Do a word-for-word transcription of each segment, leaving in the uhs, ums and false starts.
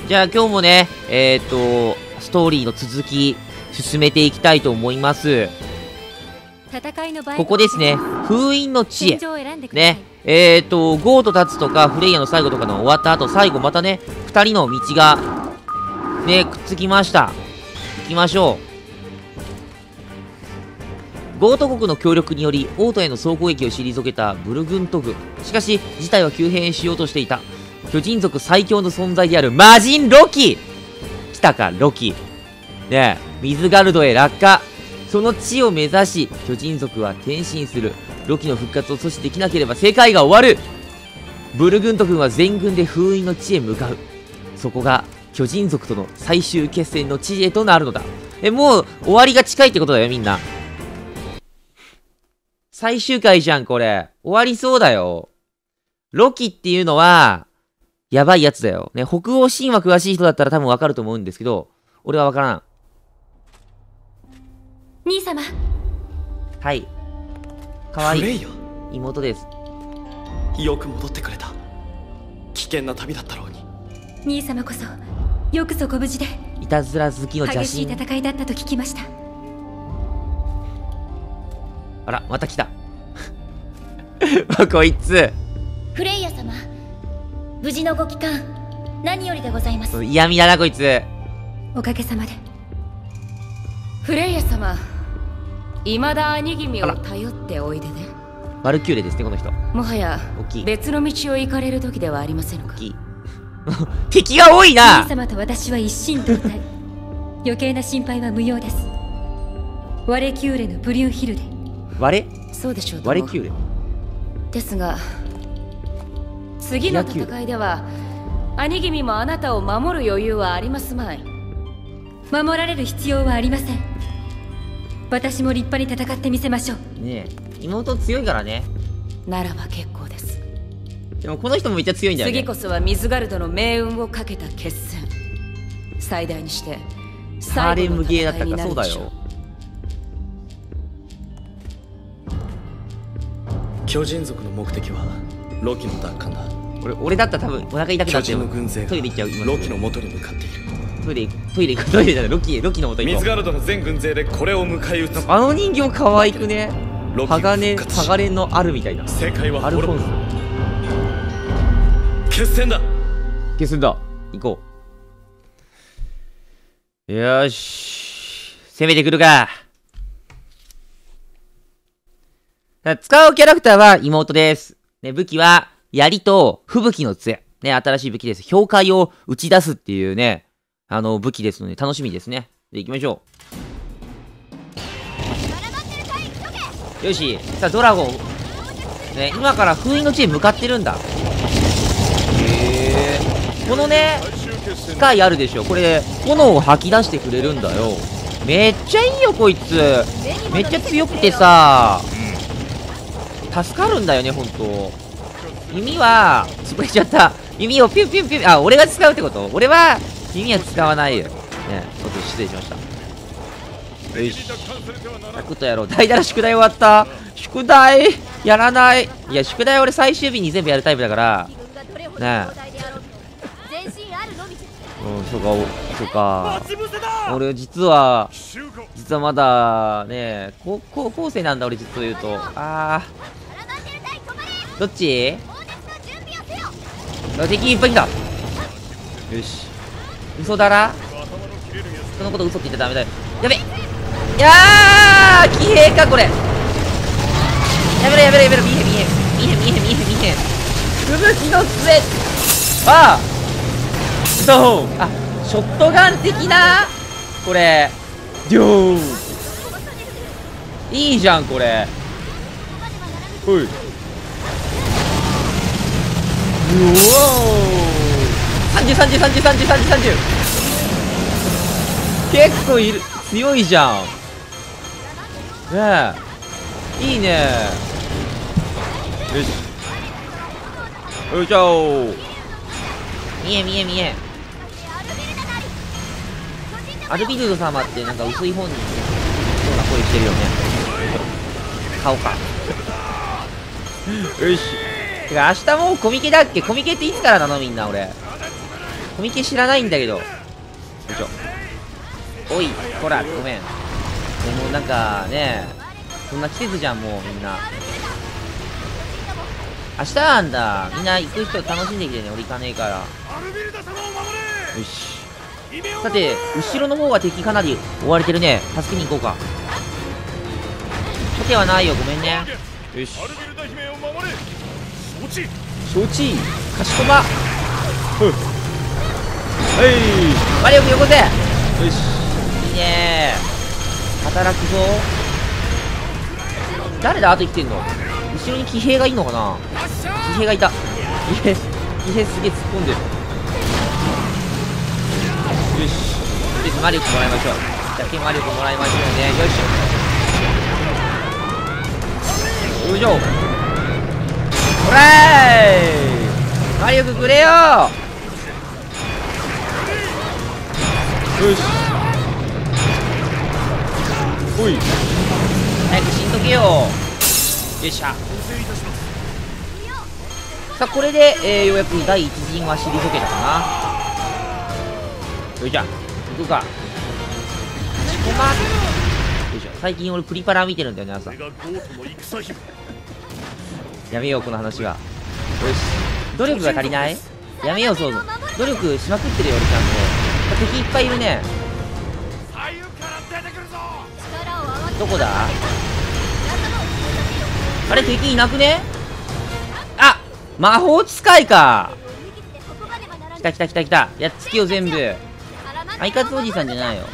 じゃあ今日もね、えっと、ストーリーの続き、進めていきたいと思います。ここですね、封印の知恵。ね、えっと、ゴーとタツとかフレイヤの最後とかの終わった後、最後またね、二人の道が、ね、くっつきました。行きましょう。ゴート国の協力により、オートへの総攻撃を退けたブルグント軍。しかし、事態は急変しようとしていた。巨人族最強の存在である魔人ロキ来たか、ロキ。ねえ、ミズガルドへ落下。その地を目指し、巨人族は転身する。ロキの復活を阻止できなければ世界が終わる。ブルグント軍は全軍で封印の地へ向かう。そこが巨人族との最終決戦の地へとなるのだ。え、もう終わりが近いってことだよ、みんな。最終回じゃん、これ。終わりそうだよ。ロキっていうのは、やばいやつだよ。ね、北欧神話詳しい人だったら多分わかると思うんですけど、俺はわからん。 兄様。 はい。かわいい妹です。 よく戻ってくれた。危険な旅だったろうに。 兄様こそよくそご無事で。 いたずら好きの邪神。 激しい戦いだったと聞きました。 あら、また来た。こいつ。 フレイヤ様、無事のご帰還何よりでございます。 嫌味だなこいつ。 おかげさまで。 フレイヤ様、未だ兄君を頼っておいでね。 バルキューレですね、この人。 もはや別の道を行かれる時ではありませんか。 敵が多いな。 兄様と私は一心同体。余計な心配は無用です。ワレキューレのブリュンヒルデ。 ワレ？ そうでしょう。 ワレキューレですが、次の戦いでは兄君もあなたを守る余裕はありますまい。 守られる必要はありません。私も立派に戦ってみせましょう。 ねえ、妹強いからね。 ならば結構です。 でもこの人もめっちゃ強いんだよね。 次こそはミズガルドの命運をかけた決戦。最大にして最後の戦いになるでしょう。 巨人族の目的はロキの奪還だ。 俺俺だったら多分お腹痛くなって巨人の軍勢がトイレ行っちゃう。今ロキの元に向かっている。 トイレトイレトイレじゃない、ロキロキの元に行こう。 ミズガルドの全軍勢でこれを迎え撃つ。 あの人形可愛くね。鋼鋼のあるみたいな。 世界はアルフォンス決戦だ。 決戦だ。行こう。よし、攻めてくるか。使うキャラクターは妹です。ね、武器は槍と吹雪の杖。ね、新しい武器です。氷塊を打ち出すっていうね、あの武器ですので楽しみですね。で、行きましょう。よし、さあドラゴン。ね、今から封印の地へ向かってるんだ。へえ。このね、機械あるでしょ。これ、炎を吐き出してくれるんだよ。めっちゃいいよ、こいつ。めっちゃ強くてさ、助かるんだよね、ほんと。弓は、潰れちゃった。弓をピュンピュンピュン、あ、俺が使うってこと？俺は、弓は使わないよ。ね、ちょっと失礼しました。よし。サクッとやろう。代打の宿題終わった。宿題やらない。いや、宿題俺最終日に全部やるタイプだから。ねえ。うん、そうか、そうか。俺、実は、実はまだ、ね、高校高生なんだ、俺、実を言うと。あー。どっち？敵いっぱい来た。よし。嘘だら？そのこと嘘って言っちゃダメだよ。やべ。いやー、騎兵か、これ。やめろ、やめろ、やめろ、見えへん、見えへん。見えへん、見えへん、見えへん、見えへん。吹雪の杖。ああ。そう。あ、ショットガン的なこれ。デュー。いいじゃん、これ。ほい。うおー、さんじゅう、さんじゅう、さんじゅう、さんじゅう、さんじゅう、さんじゅう。結構いる、強いじゃん。ねえ、いいね。よし。よいしょー。見え見え見え。アルビルド様ってなんか薄い本にそうな声してるよね。買おうか。よし。てか明日もうコミケだっけ？コミケっていつからなのみんな俺。 コミケ知らないんだけど。よいしょ。おい、ほら、ごめん。でもなんかね、そんな季節じゃん、もうみんな。明日なんだ。みんな行く人楽しんできてね、俺行かねえから。よし。さて、後ろの方は敵かなり追われてるね。助けに行こうか。盾はないよ、ごめんね。よし。承知。かしこま。ふっ。はい。マリオくんよこせ。よし。いいねー。働くぞ。誰だあと生きてんの。後ろに騎兵がいんのかな。騎兵がいた。騎兵、騎兵すげえ突っ込んでる。よし。とりあえずマリオくんもらいましょう。じゃあ、マリオくんもらいましょうね。よいしょ。よいしょ。ほらーい。マリオくんくれよー。よし。おい。早く死んどけよ。よいしょ。さあ、これで、えー、ようやく第一陣は退けたかな。よいしょ。行くか。ちこま。よいしょ。最近俺プリパラ見てるんだよね、朝。やめよう、この話は。よし。努力が足りない？やめよう、そう。努力しまくってるよ、俺ちゃんと。敵いっぱいいるね。どこだ？あれ、敵いなくね？あ、魔法使いか。来た来た来た来た。やっつけよ、全部。アイカツおじさんじゃないよ。ね。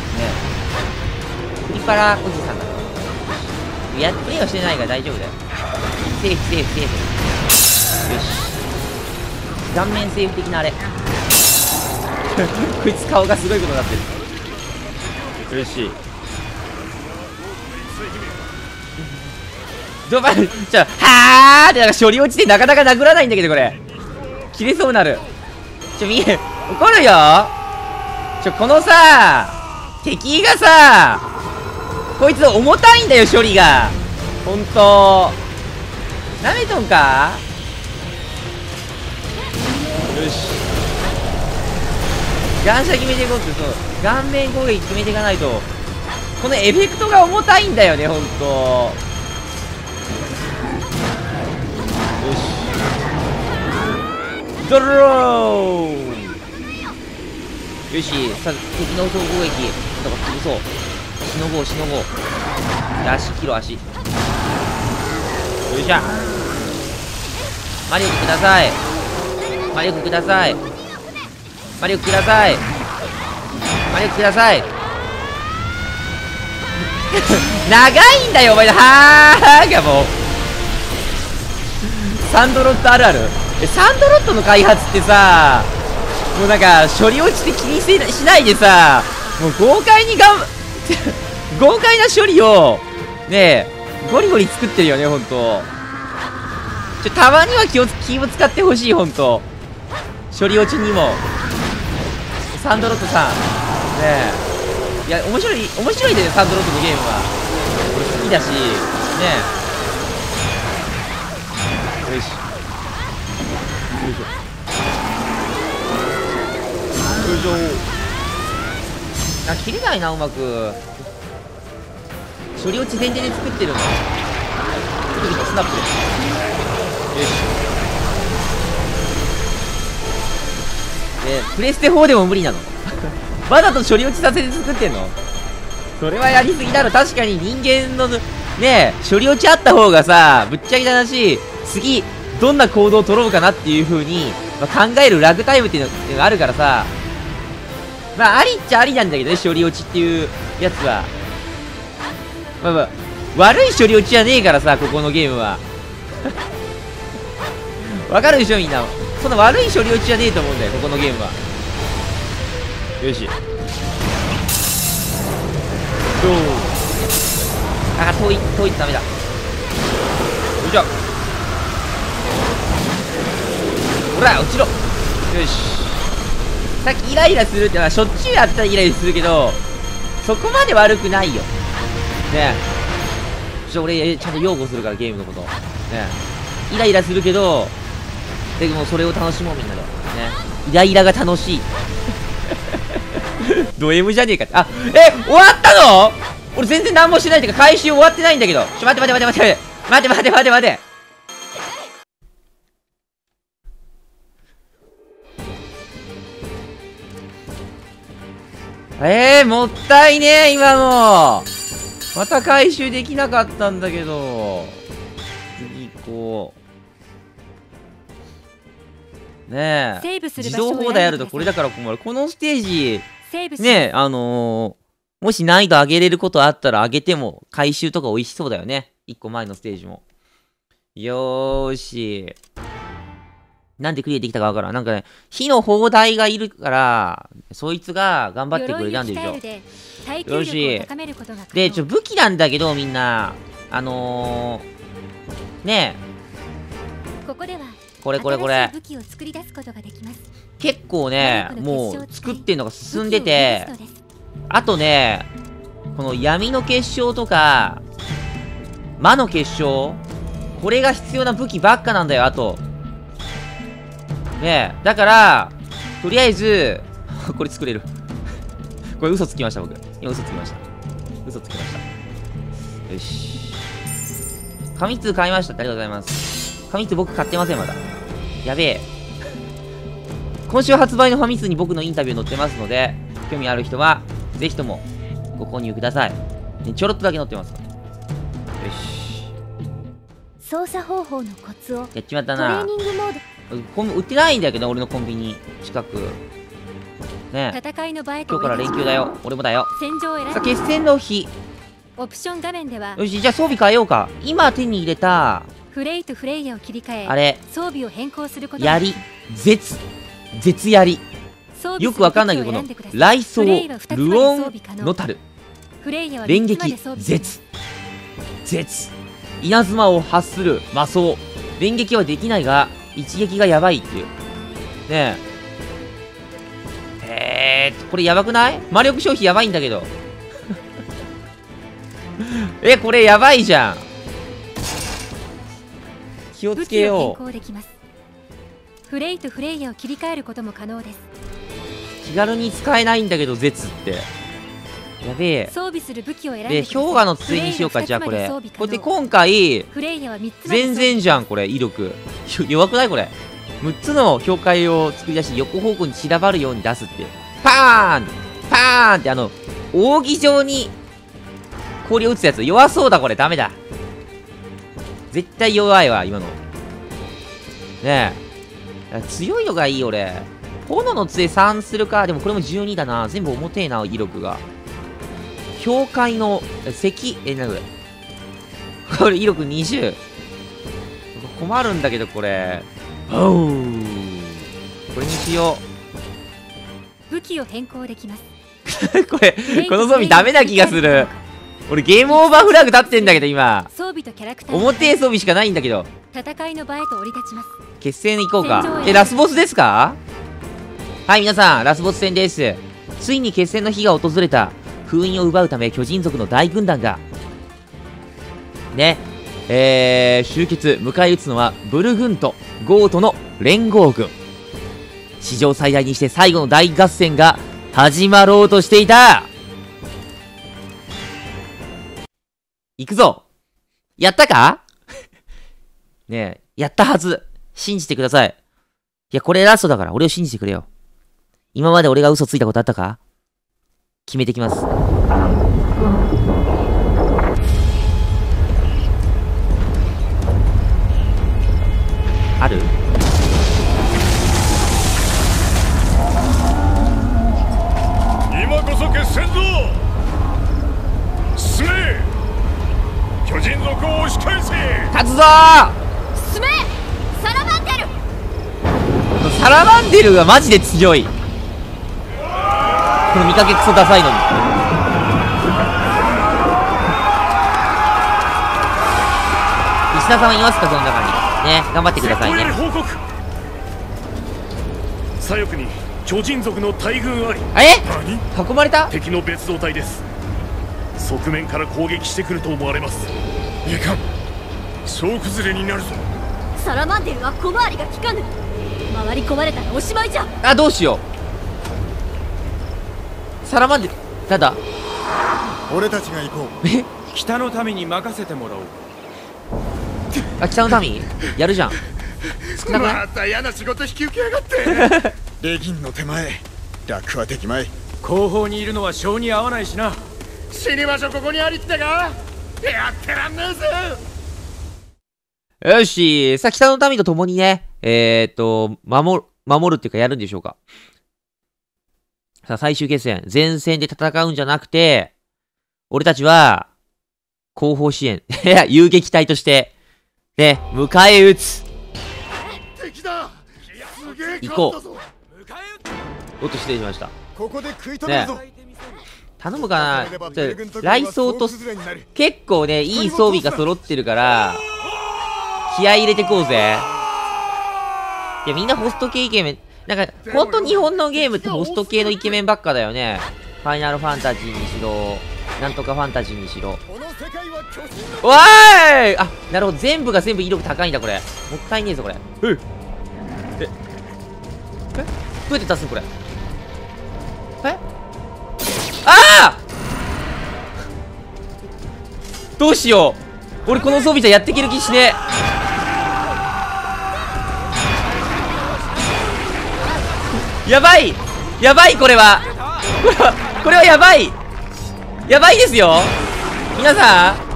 プリパラおじさんだ。や、プレイはしてないから大丈夫だよ。セーフ、セーフ、セーフ。よし。顔面セーフ的なあれ。こいつ顔がすごいことになってる。よし。どば、ちょ、はーってなんか処理落ちてなかなか殴らないんだけど、これ。切れそうなる。ちょ、みえ、怒るよ。ちょ、このさ、敵がさ、こいつ重たいんだよ、処理が。ほんと。なめとんか？よし。眼射決めていこうって、そう。顔面攻撃決めていかないと。このエフェクトが重たいんだよね、ほんと。よし。ドロー。よし、さ、敵の総攻撃、なんか潰そう。しのごう、しのごう。足切ろ、足。よいしょ。マリオくください。マリオくください。マリオくください。マリオくください。長いんだよ、お前のはーがもう。サンドロットあるある。え、サンドロットの開発ってさ、もうなんか処理落ちて気にせしないでさ、もう豪快にがん豪快な処理をねえゴリゴリ作ってるよね、ほんと。ちょ、たまには気を気を使ってほしい、ほんと。処理落ちにもサンドロットさんねえ、いや、面白い面白いで、ね、サンドロットのゲームは俺好きだしねえ。よし、よいしょ、よいしょ。あ、切れないな、うまく。処理落ち前提で作ってるの。次のスナップです。よし。で、プレステフォーでも無理なのわざと処理落ちさせて作ってんの？それはやりすぎだろ。確かに人間のね、処理落ちあった方がさ、ぶっちゃけた話、次どんな行動を取ろうかなっていう風に、まあ、考えるラグタイムっていうのがあるからさ、まあありっちゃありなんだけどね、処理落ちっていうやつは。まあまあ悪い処理落ちじゃねえからさ、ここのゲームはわかるでしょ、みんな。そんな悪い処理落ちじゃねえと思うんだよ、ここのゲームは。よし。どう。あ、遠い遠いとダメだ。よいしょ。ほら落ちろ。よし。さっきイライラするってのはしょっちゅうやったらイライラするけど、そこまで悪くないよね。え、ちょっと俺ちゃんと擁護するから、ゲームのことね。え、イライラするけどでもそれを楽しもう、みんなでね。 イライラが楽しい。ド M じゃねえかって。あ、え、終わったの？俺全然何もしてないっていうか、回収終わってないんだけど。ちょ、待って待って待って待って。待って待って待って待って。えー、もったいねえ、今の。また回収できなかったんだけど。次行こう。ねえ。自動放題あるとこれだから困る。このステージ、ねえ、あのー、もし難易度上げれることあったら上げても、回収とか美味しそうだよね。一個前のステージも。よーし。なんでクリアできたかわからん。なんかね、火の砲台がいるから、そいつが頑張ってくれたんでしょ。よし。で、ちょ、武器なんだけど、みんな。あのー、ねえ。これこれこれ。結構ね、もう作ってんのが進んでて、あとね、この闇の結晶とか、魔の結晶、これが必要な武器ばっかなんだよ、あと。ねえ、だから、とりあえず、これ作れる。これ嘘つきました、僕。今嘘つきました。嘘つきました。よし。紙通買いました。ありがとうございます。紙通僕買ってません、まだ。やべえ。今週発売のファミ通に僕のインタビュー載ってますので、興味ある人は、ぜひともご購入ください。ね、ちょろっとだけ載ってます。よし。 操作方法のコツをやっちまったな。 トレーニングモードコン売ってないんだけど、俺のコンビニ近くねえ、 戦いの場へ今日から連休だよ。俺もだよ。 戦場を選んさあ、決戦の日。 オプション画面ではよし、じゃあ装備変えようか。今手に入れたフレイとフレイヤを切り替え、 あれ装備を変更すること槍、絶絶槍、よくわかんないけど、この雷装ルオンノタル連撃絶絶稲妻を発する魔装。連撃はできないが一撃がやばいっていう。ねえ。えー、これやばくない？魔力消費やばいんだけど。え、これやばいじゃん。気をつけよう。 フレイとフレイヤを切り替えることも可能です。 気軽に使えないんだけど、絶って。やべえ。 装備する武器を選んでで、氷河の杖にしようか、じゃあこれ。これで今回、全然じゃん、これ、威力。弱くないこれ。むっつの氷塊を作り出し、横方向に散らばるように出すって。パーンパーンって、あの、扇状に氷を打つやつ。弱そうだ、これ。ダメだ。絶対弱いわ、今の。ねえ。強いのがいい、俺。炎の杖さんするか。でもこれもじゅうにだな。全部重てえな、威力が。氷塊の石、え、なにこれ。これ威力にじゅう。困るんだけど、これ。おう。これにしよう。武器を変更できます。 これ、この装備ダメな気がする。俺ゲームオーバーフラグ立ってんだけど、今。 装備とキャラクター。 表装備しかないんだけど。 戦いの場へと降り立ちます。 決戦行こうか。え、ラスボスですか？はい、皆さん、ラスボス戦です。ついに決戦の日が訪れた。封印を奪うため巨人族の大軍団がねえー、集結。迎え撃つのはブルグントゴートの連合軍。史上最大にして最後の大合戦が始まろうとしていた。行くぞ。やったか？ねえ、やったはず。信じてください。いや、これラストだから俺を信じてくれよ。今まで俺が嘘ついたことあったか？決めてきます。ある？ 今こそ決戦ぞ。進め。巨人族を押し返せ。 勝つぞー。 進め。サラマンデル。 サラマンデルがマジで強い。この見かけクソダサいのに。石田さんいますか、その中に。ね、頑張ってくださいね。 報告。左翼に巨人族の大軍あり。 え？囲まれた？ 敵の別動隊です。側面から攻撃してくると思われます。いかん、総崩れになるぞ。 サラマンデルは小回りが利かぬ。 回り込まれたらおしまいじゃ。 あ、どうしよう。サラマンデ、なんだ。 俺たちが行こう。 え、 北の民に任せてもらおう。 あ、北の民やるじゃん。少なくない？ また嫌な仕事引き受けやがってレギンの手前、楽はできまい。 後方にいるのは性に合わないしな。 死に場所ここにありってか、やってらんねえぜ。 よし、さあ、北の民と共にね、えー、っと、守る、守るっていうかやるんでしょうか。さあ、最終決戦、前線で戦うんじゃなくて、俺たちは、後方支援、いや、遊撃隊として、ね、迎え撃つ。 敵だ。すげえ行こう。 勝ったぞ。 おっと、失礼しました。 ここで食い止めるぞ。 頼むかな。ちょ雷装と、結構ね、いい装備が揃ってるから、気合い入れてこうぜ。いや、みんなホスト系イケメン。なんか、ほんと日本のゲームってホスト系のイケメンばっかだよね。ファイナルファンタジーにしろ、なんとかファンタジーにしろ。おーい、あ、なるほど。全部が全部威力高いんだ、これ。もったいねえぞ、これ。えええどうやって出すのこれ。えああどうしよう。俺この装備じゃやっていける気しねえ。やばいやばいこれはこれはこれはやばいやばいですよ皆さん。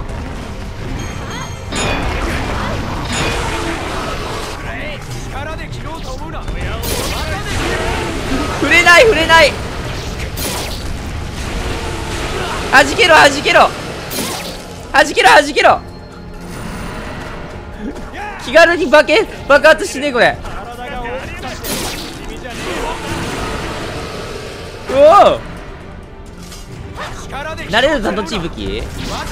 触れない触れない。はじけろはじけろはじけろはじけろ。気軽に爆爆発しねえこれ。おお慣れるザトチー武器。よ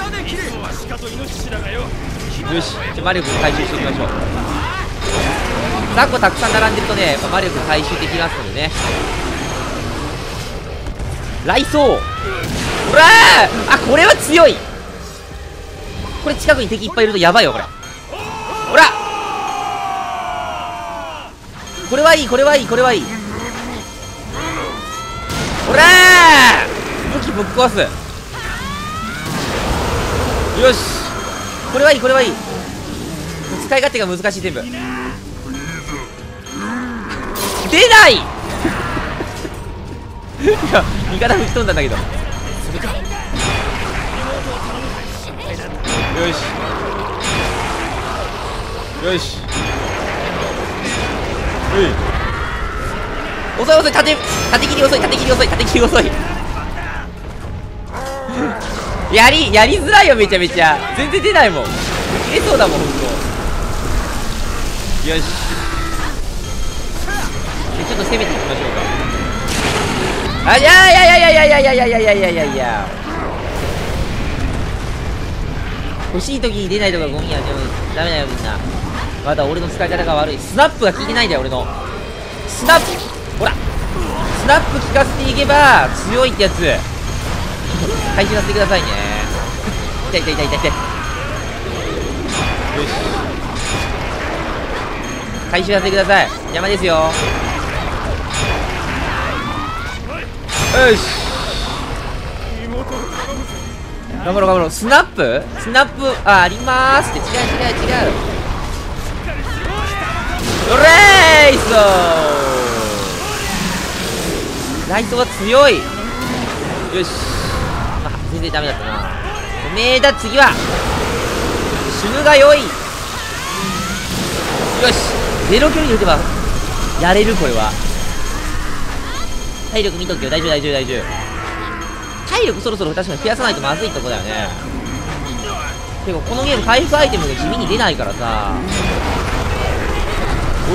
し、じゃ魔力回収していきましょう。雑魚たくさん並んでるとね、やっぱ魔力回収できますのでね。雷装ほらーあ、これは強い。これ近くに敵いっぱいいるとやばいよこれ。ほらこれはいいこれはいいこれはいい。ほらー武器ぶっ壊す。よしこれはいいこれはいい。使い勝手が難しい全部。出ないいや味方吹き飛んだんだけど。それかよしよしうい遅い遅い縦縦切り遅い縦切り遅い縦切り遅いやりやりづらいよめちゃめちゃ。全然出ないもん。切れそうだもんほんと。よしちょっと攻めていきましょうか。あいやいやいやいやいやいやいやいやいやいやいやいや欲しい時に出ないとかゴミや。でもダメだよみんな。まだ俺の使い方が悪い。スナップが効いてないんだよ俺のスナップ。ほらスナップ効かせていけば強いってやつ回収させてくださいね。痛い痛い痛い痛い痛い。よし回収させてください。邪魔ですよ。よし頑張ろう頑張ろう。スナップスナップあありまーすって違う違う違う。ドレイソーライトは強い。よしあ全然ダメだったな。おめえだ次は死ぬがよい。よしゼロ距離で撃てばやれる。これは体力見とけよ。大丈夫大丈夫大丈夫。体力そろそろ確かに増やさないとまずいとこだよね。てかこのゲーム回復アイテムが地味に出ないからさ。お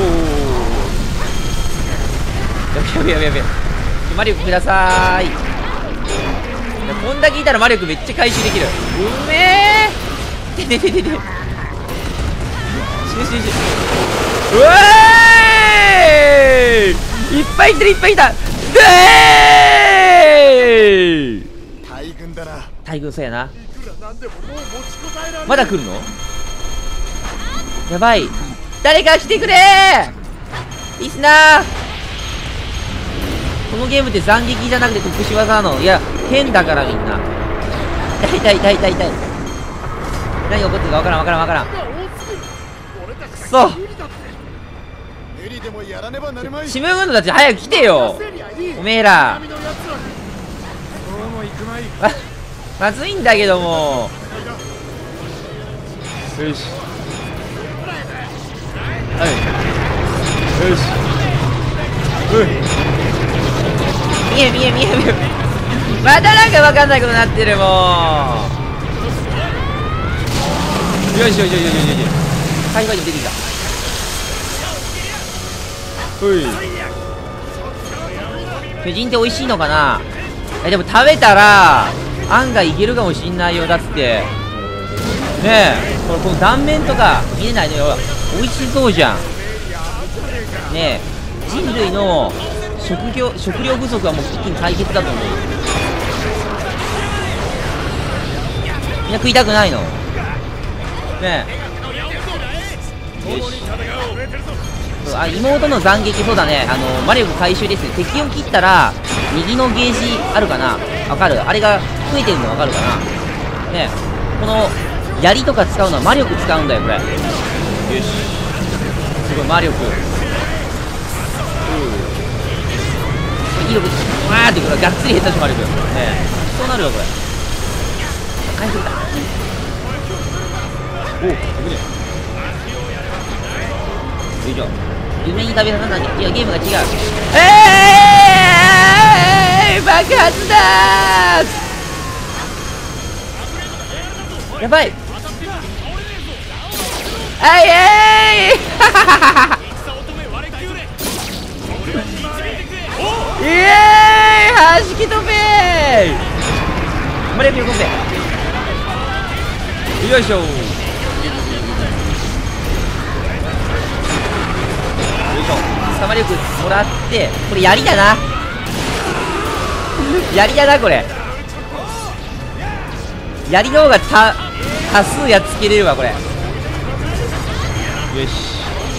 おやべやべやべやべ。魔力くださーい。こんだけいたら魔力めっちゃ回収できる。うめえててててて。死ぬ死ぬ死ぬ。うわーいいっぱいいってるいっぱいいた。でー大軍だな。 大軍そうやな。まだ来るのやばい。誰か来てくれー。 リスナー、このゲームって斬撃じゃなくて特殊技なの？いや、変だからみんな。痛い痛い痛い痛い痛い。何が起こってるかわからんわからんわからん。くそ、シムムンドたち早く来てよ、おめえら。ままずいんだけども。よし、はい、よし、うん、見え見え見え見えまたなんかわかんないことになってるもん。よしよしよしよしよしよし、ハイファイブ出てきた。ほい、巨人って美味しいのかな。え、でも食べたら案外いけるかもしんないよ。だってねえ、これこの断面とか見えないのよ。美味しそうじゃんねえ。人類の食料食料不足はもう一気に解決だと思う。みんな食いたくないのねえ。よし、あ、妹の斬撃、そうだね、あの魔力回収ですね。敵を切ったら右のゲージあるかな、わかる？あれが増えてるのわかるかなねえ。この槍とか使うのは魔力使うんだよこれ。よし、すごい魔力。威力わーってこれがっつり減ったし魔力ねえ。そうなるよこれ。回復だ。おお、危ねえ。よいしょ。夢に食べさせない。いや、ゲームが違う。えー、爆発だー。やばい。あいえーいイエーイ、はじき飛べー。マリアピロコンペ。よいしょ。よいしょ。サマリ力もらって、これ槍だな。槍だなこれ。槍の方がた多数やっつけれるわこれ。よし。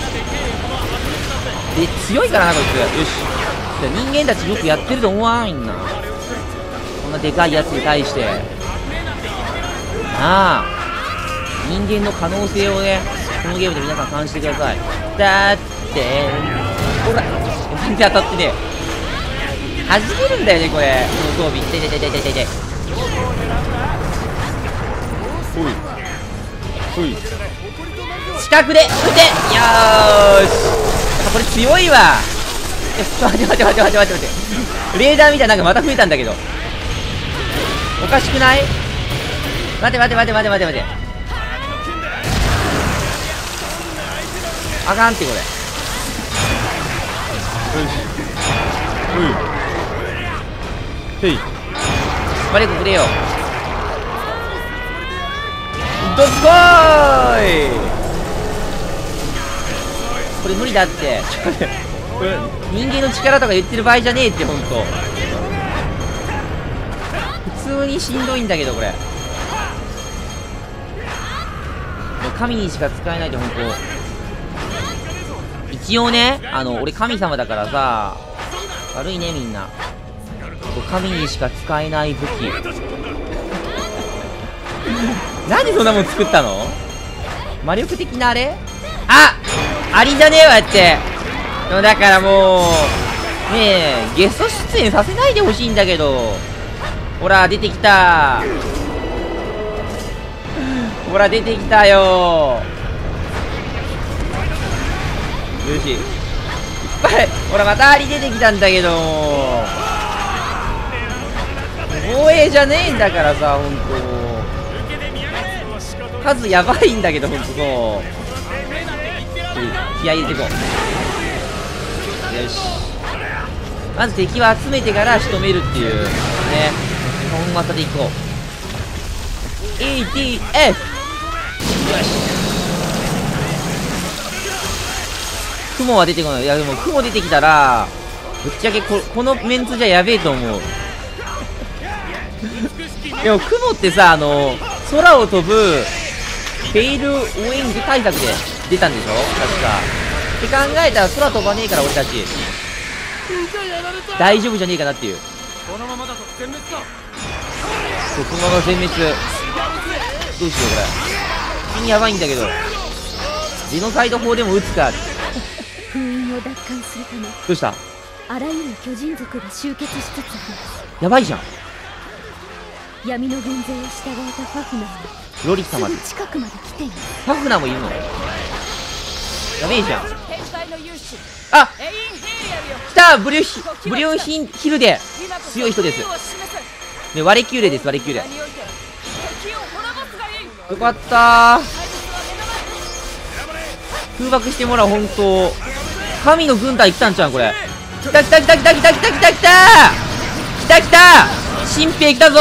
で強いからなこいつ。よし。人間たちよくやってると思わんみんな。こんなでかいやつに対してなあ、人間の可能性をね、このゲームで皆さん感じてください。だってほら全然当たってねえ。弾けるんだよねこれ、この装備。ててててててて。ほいほい、近くで撃て。よーし、これ強いわ。待って待って待って待って待って待って、レーダーみたいななんかまた増えたんだけど、おかしくない？待て待て待て待て待て待て、あかんってこれ。よし、ほいへい、バレコくれよ。どっこーい。これ無理だって。これ人間の力とか言ってる場合じゃねえって、ほんと普通にしんどいんだけどこれ。神にしか使えないって、ほんと一応ね、あの俺神様だからさ、悪いねみんな。神にしか使えない武器なんでそんなもん作ったの？魔力的なあれ？あありじゃねえわって。だからもうねえ、ゲスト出演させないでほしいんだけど。ほら出てきたほら出てきたよ。よし、いっぱい。ほらまたアリ出てきたんだけど、防衛じゃねえんだからさ、ほんと数やばいんだけど、ほんとそう。気合い入れていこう。よし、まず敵は集めてから仕留めるっていうね、本技でいこう。 イーディーエフ。 よし、雲は出てこない。いやでも雲出てきたらぶっちゃけ こ, このメンツじゃやべえと思うでも雲ってさ、あの空を飛ぶフェイルウィング対策で出たんでしょ確か。 って考えたら空飛ばねえから俺たち大丈夫じゃねえかなっていう。 このままだと全滅だ。 そうこのまま全滅。どうしようこれ金やばいんだけど、ジノサイド砲でも撃つか。 封印を奪還するためどうした？ あらゆる巨人族が集結しつつあります。 やばいじゃん。 闇の軍勢へ従えたファフナーがロリス様すぐ近くまで来ています。 ファフナーもいるの？やべえじゃん。 天体の勇士あ、 エインヘイヤルよ。 来たブリュヒブリュンヒンヒルデ今こそ強い人です自由を示せ。 ね、ワレキューレです。ワレキューレ何を言って敵を滅ぼすがいい。 よかったー。空爆してもらう。本当神の軍隊来たんちゃうんこれ。来た来た来た来た来た来た来た来た来た来た新兵来たぞ。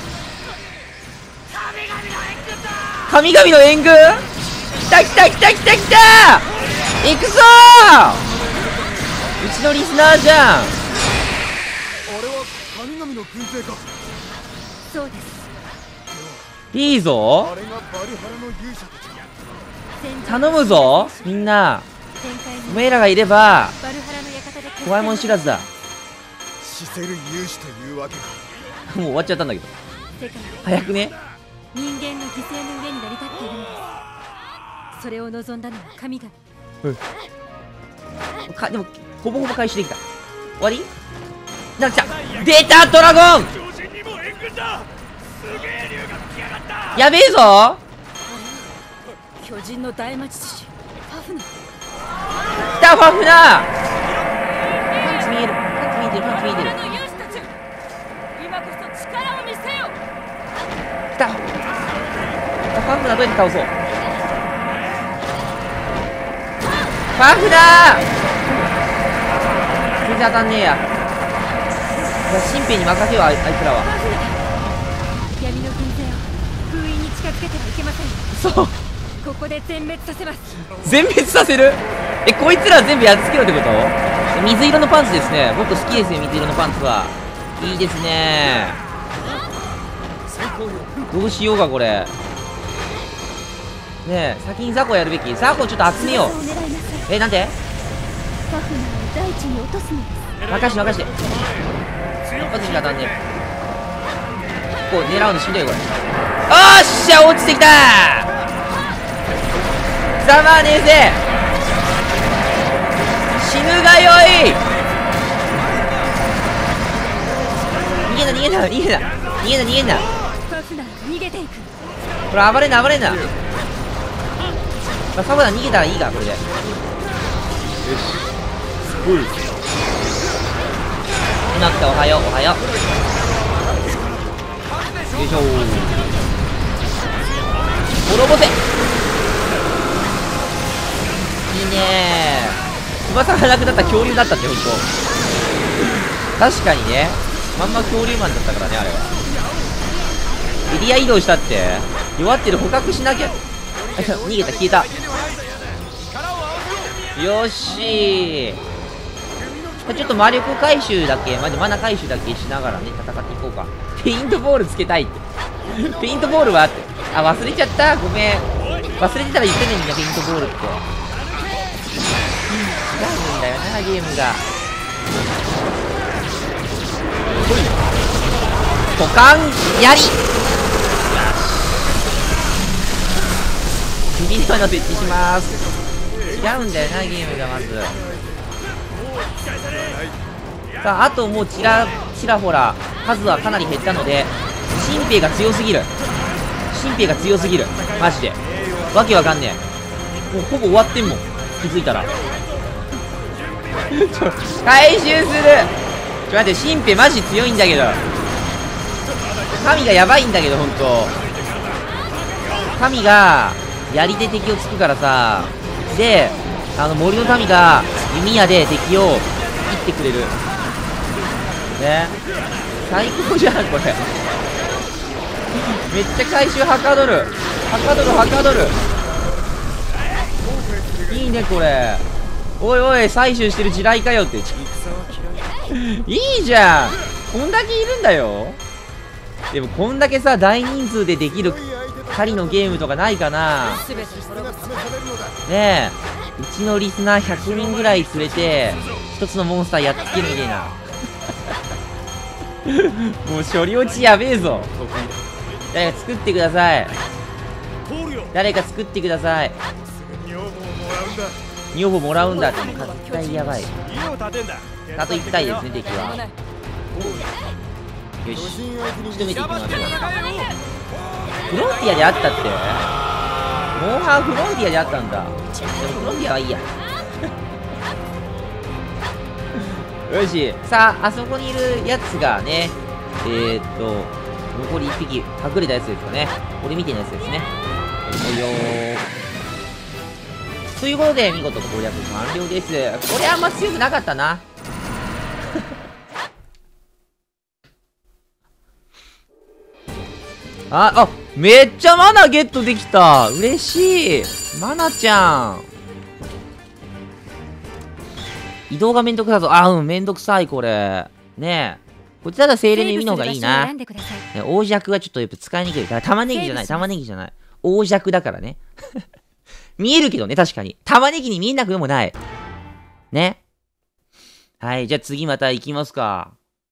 神々の援軍来た来た来た来た来た行くぞー。うちのリスナーじゃん。 あれは神々の軍勢か。 そうです。 いいぞあれがバリハラの勇者たち。 頼むぞみんな。 展開におめえらがいればバルハラの館で怖いもん知らずだ。 死せる勇士というわけか。 もう終わっちゃったんだけど世界で早くね。 人間の犠牲の上に成り立っているのです。それを望んだのは神々。 かでもほぼほぼ回収できた。終わりなんか来た。出たドラゴン。やべえぞ。 巨人の大魔術師ファフナー。 来たファフナー。パンツ見えるパンツ見えてるパンツ見えてる。 の勇士たち今こそ力を見せよ。 来た。ファフナーどうやって倒そう。ファフナー全然当たんねえや。新兵に任せよう。あいつらは。 闇の軍勢を封印に近づけてはいけません。 そうここで全滅させます。 全滅させる。え、こいつら全部やっつけろってこと？水色のパンツですね。僕好きですよ水色のパンツは。いいですね。どうしようかこれ。ねえ先にザコやるべき。ザコちょっと集めよう。 を狙いなさい。 え、なんで？ ファフナーを大地に落とすのです。 任して任して。一発しか当たんねえ。こう狙うのしんどいこれ。おっしゃ落ちてきたー。ざまねえぜ。死ぬがよい。逃げんな逃げんな逃げんな逃げんな逃げんな。 ファフナーが逃げていく。 これ暴れんな暴れんな。まあ、ファフナー逃げたらいいかこれで。よしおい。うなくておはようおはよう。よいしょー。滅ぼせ。いいねー。翼がなくなったら恐竜だったってほんと。確かにね。まんま恐竜マンだったからねあれは。エリア移動したって弱ってる捕獲しなきゃ。逃げた消えた。よっしー。ちょっと魔力回収だけ、ま、マナ回収だけしながらね戦っていこうか。ペイントボールつけたいって。ペイントボールはって。あ、忘れちゃった。ごめん。忘れてたら言ってねみんなペイントボールって。違うんだよなゲームが。股間やり。ビデオの設置します。違うんだよなゲームがまず。さああともうちらちらほら数はかなり減ったので、新兵が強すぎる。新兵が強すぎるマジで。わけわかんねえ。もうほぼ終わってんもん気づいたら。回収する。ちょっと待って、新兵マジ強いんだけど。神がやばいんだけどほんと。神が槍で敵をつくからさ。であの森の民が弓矢で敵を切ってくれるね。最高じゃんこれ。めっちゃ回収はかどるはかどるはかどる。いいねこれ。おいおい採取してる地雷かよって。いいじゃんこんだけいるんだよ。でもこんだけさ大人数でできる狩りのゲームとかないかな。ねえうちのリスナーひゃくにんぐらい連れて、一つのモンスターやっつけるみたいな。もう処理落ちやべえぞ。誰か作ってください。誰か作ってください。女房もらうんだって、絶対やばい。あといっかいですね、敵は。よし、仕留めていきますよ。フロンティアであったって、モンハンフロンティアであったんだ。でもフロンティアはいいや。よし、さあ、あそこにいるやつがね、えー、っと、残りいっぴき隠れたやつですかね。俺みたいなやつですね。おいよー。ということで、見事攻略完了です。これあんま強くなかったな。あ、あ、めっちゃマナゲットできた。嬉しい。マナちゃん。移動がめんどくさそう。あ、うん、めんどくさい、これ。ねえ。こっちただ精霊の弓の方がいいな。ね、王弱はちょっとやっぱ使いにくい。だから玉ねぎじゃない、玉ねぎじゃない。王弱だからね。見えるけどね、確かに。玉ねぎに見えなくもない。ね。はい、じゃあ次また行きますか。